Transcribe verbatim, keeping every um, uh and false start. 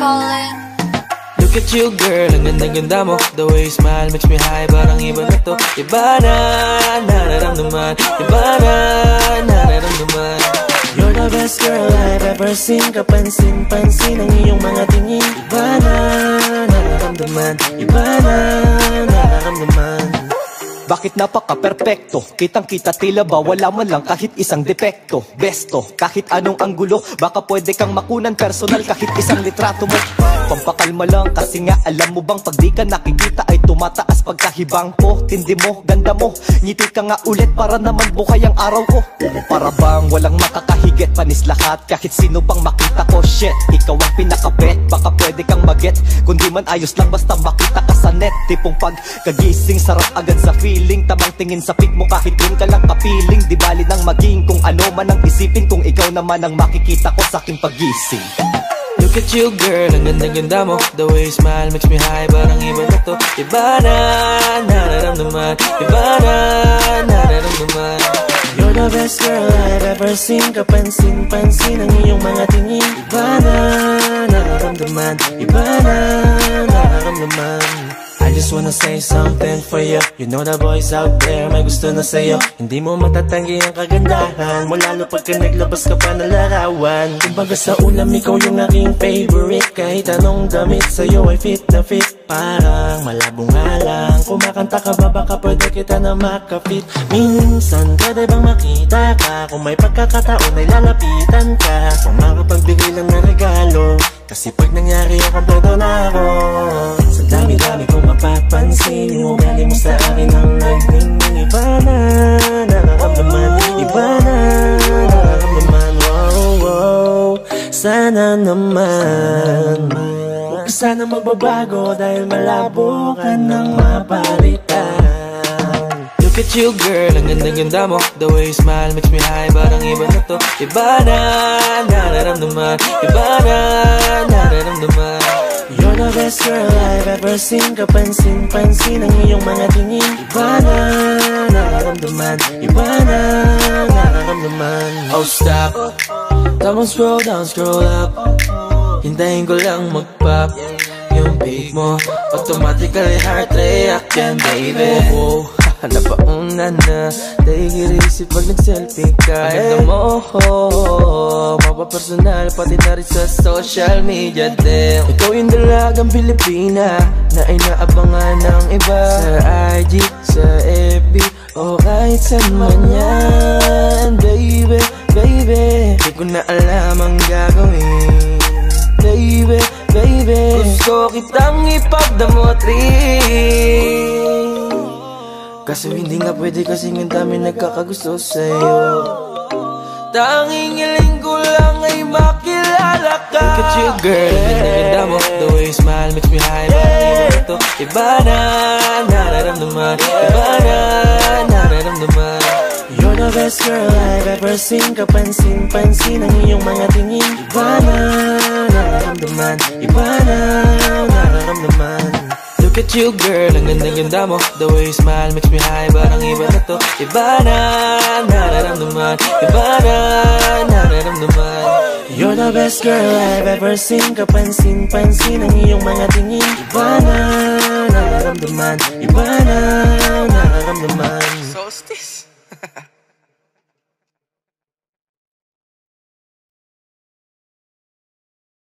calling. Look at you girl, ang ganda-ganda mo. The way you smile makes me high, parang iba na to. Iba na, nararamdaman. Iba na, nararamdaman. You're the best girl I've ever seen. Kapansin-pansin ang iyong mga tingin. Iba na, nararamdaman. Iba na, nararamdaman. Bakit napaka-perfecto? Kitang-kita tila ba wala man lang kahit isang depekto. Besto, kahit anong anggulo, baka pwede kang makunan personal kahit isang litrato mo. Pampakalma lang kasi nga alam mo bang pag di ka nakikita ay tumataas pagkahibang ko. Tindi mo, ganda mo, ngiti ka nga ulit para naman buhay ang araw ko. Para bang walang makakahigit, panis lahat kahit sino pang makita ko. Shit, ikaw ang pinakabet, baka pwede kang maget. Kundi man ayos lang basta makita ka sa net. Tipong pagkagising sarap agad sa feeling. Tamang tingin sa pic mo kahit rin ka lang kapiling. Di bali nang maging kung ano man ang isipin, kung ikaw naman ang makikita ko sa aking pagising. Look at you girl, ang ganda-ganda mo. The way you smile makes me high, parang iba na to. Iba na, nararamdaman. Iba na, nararamdaman. You're the best girl I've ever seen. Kapansin-pansin ang iyong mga tingin. Iba na, nararamdaman. Iba na, nararamdaman. I just wanna say something for you. You know the boys out there may gusto na sa'yo. Hindi mo matatanggi ang kagandahan mo, lalo pagka naglabas ka pa ng larawan. Kumbaga sa ulam ikaw yung aking favorite. Kahit anong damit sa'yo ay fit na fit. Parang malabo nga lang, kumakanta ka ba baka pwede kita na makafit. Minsan pwede bang makita ka, kung may pagkakataon ay lalapitan ka. Kung makapagbigay lang ng regalo, kasi pag nangyari ang kompleto na ako. Sa dami-dami kong mapapansin, yung ugali mo sa akin ang nagning. Iba na, nararamdaman. Iba na, nararamdaman. Wow, wow, sana naman huwag ka sana magbabago dahil malabo ka nang mapalitan. Look at you girl, ang ganda-ganda mo. The way you smile makes me high, parang iba na to. Iba na, nararamdaman. Iba na, nararamdaman. You're the best girl I've ever seen. Kapansin-pansin ang iyong mga tingin. Iba na, nararamdaman. Iba na, nararamdaman. Oh stop, tamang scroll down, scroll up. Hintayin ko lang mag-pop yung pic mo, automatically heart reaction, baby. Oh, napauna na, dahil isip pag nag-selfie ka. Ganda mo, oh, mapapersonal, pati na rin sa social media din. Ikaw yung dalagang Pilipina na inaabangan ng iba. Sa I G, sa F B, o kahit saan man yan. Baby, baby, di ko na alam ang gagawin. Baby, baby, gusto kitang ipagdamot rin. Kaso hindi nga pwede kasi ang dami nagkakagusto sa'yo. Tanging iling ko lang ay makilala ka. Look at you girl, ganda-ganda mo. The way you smile makes me high, parang iba na to. Iba na, nararamdaman. Iba na, nararamdaman. You're the best girl I've ever seen. Kapansin-pansin ang iyong mga tingin. Iba na, nararamdaman. Iba na, nararamdaman. Look at you girl, ang ganda-ganda mo. The way you smile makes me high, parang iba na to. Iba na, nararamdaman. Iba na, nararamdaman. You're the best girl I've ever seen. Kapansin-pansin ang iyong mga tingin. Iba na, nararamdaman. Iba na, nararamdaman. Solstice.